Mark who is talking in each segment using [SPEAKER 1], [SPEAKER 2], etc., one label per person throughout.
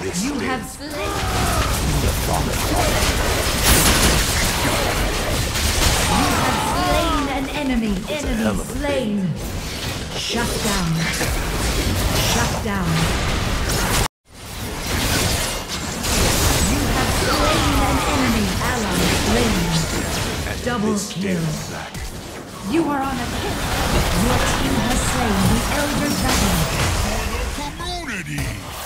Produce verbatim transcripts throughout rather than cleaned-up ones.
[SPEAKER 1] You have slain. You have slain an enemy. Enemy slain. Shut down. Shut down. You have slain an enemy. Ally slain. Double kill. You are on a kill. Your team has slain the Elder Dragon.
[SPEAKER 2] Community!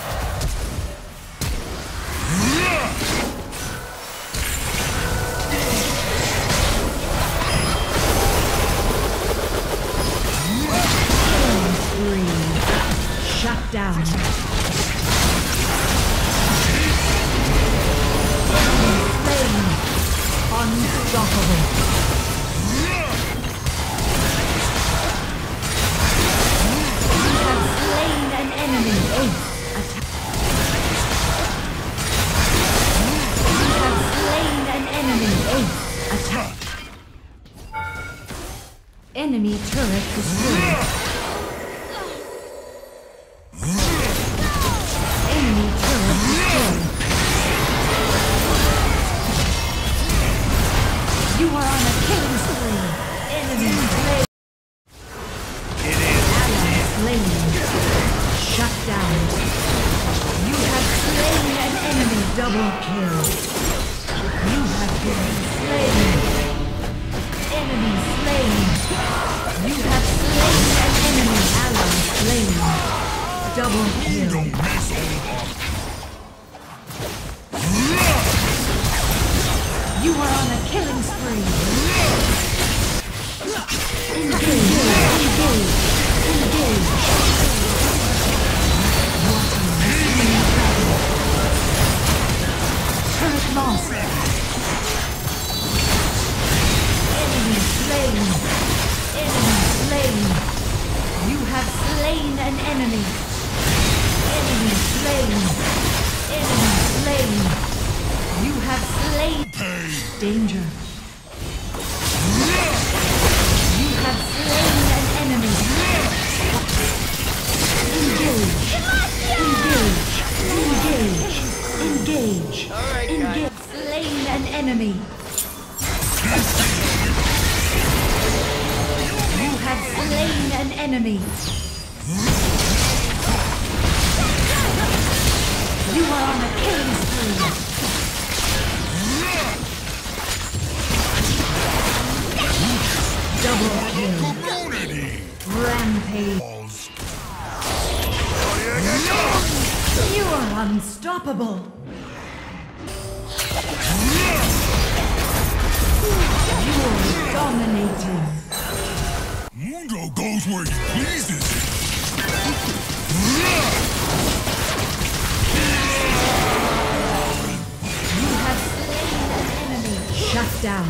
[SPEAKER 1] Killing spree. Shut down. Slain. Unstoppable. Enemy ace attack. You have slain an enemy ace attack. Enemy turret destroyed. Enemy turret destroyed. You are on a killing spree. Enemy slain.
[SPEAKER 2] It is
[SPEAKER 1] Ally slain. Shut down. You have slain an enemy. Double kill. You have been slain. Enemy slain. You have slain an enemy. Ally slain. Double kill.
[SPEAKER 2] don't miss all.
[SPEAKER 1] You are on a killing spree. Engage. Engage. Engage. Turret lost. Enemy slain. Enemy slain. You have slain an enemy. Enemy slain. Enemy slain. You have slain. Danger. You have slain an enemy. Engage. Engage. Engage. Engage.
[SPEAKER 3] Alright,
[SPEAKER 1] Engage. Slain an enemy. You have slain an enemy. You are on a killing spree. Double kill.
[SPEAKER 2] Community!
[SPEAKER 1] Rampage. You are unstoppable. You are dominating.
[SPEAKER 2] Mundo goes where he pleases.
[SPEAKER 1] You have slain an enemy. Shut down.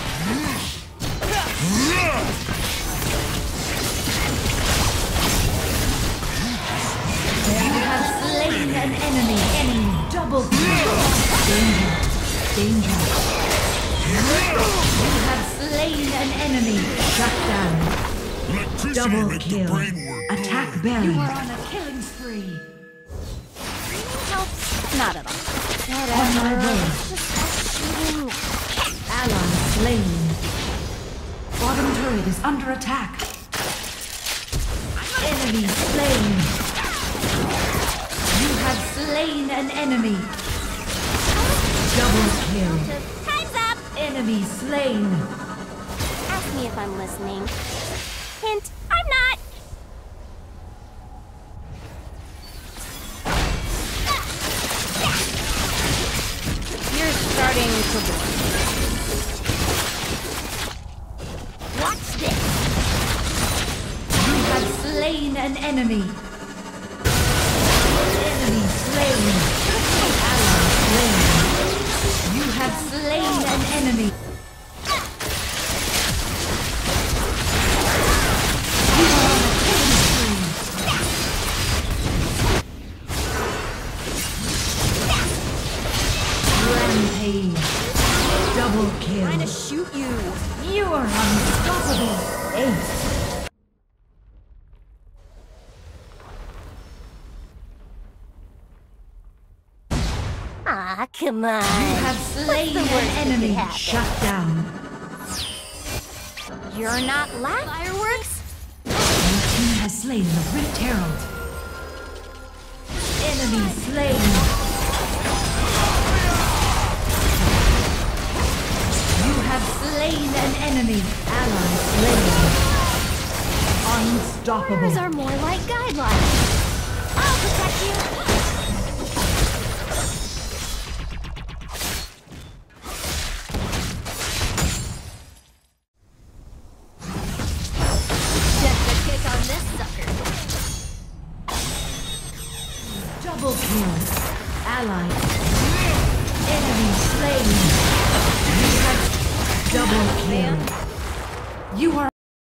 [SPEAKER 1] You have slain an enemy. Enemy double kill. Danger. Danger. You have slain an enemy. Shut down.
[SPEAKER 2] Electricity
[SPEAKER 1] Double
[SPEAKER 2] make the
[SPEAKER 1] kill.
[SPEAKER 2] brain work.
[SPEAKER 1] Attack Baron. You are on a killing spree.
[SPEAKER 3] Nope, not at all.
[SPEAKER 1] On my way.
[SPEAKER 3] Just shooting.
[SPEAKER 1] Ally slain. Bottom turret is under attack. Enemy slain. You have slain an enemy. Double kill.
[SPEAKER 3] Time's up!
[SPEAKER 1] Enemy slain.
[SPEAKER 3] Ask me if I'm listening. Hint, I'm not! You're starting to work. Watch this!
[SPEAKER 1] You have slain an enemy. Enemy slain. Ally slain. You have slain an enemy. You are on a killing spree. Rampage. Double kill.
[SPEAKER 3] Trying to shoot you.
[SPEAKER 1] You are unstoppable. Ace.
[SPEAKER 3] Come on.
[SPEAKER 1] You have slain
[SPEAKER 3] the
[SPEAKER 1] an
[SPEAKER 3] worst that could
[SPEAKER 1] enemy.
[SPEAKER 3] happen?
[SPEAKER 1] Shut down.
[SPEAKER 3] You're not laughing. Fireworks?
[SPEAKER 1] Your team has slain the Rift Herald. Enemy slain. You have slain an enemy. Ally slain. Unstoppable.
[SPEAKER 3] Orders are more like guidelines. I'll protect you. Just a kick on this sucker.
[SPEAKER 1] Double kill. Ally. Enemy slain. You have double kill. You are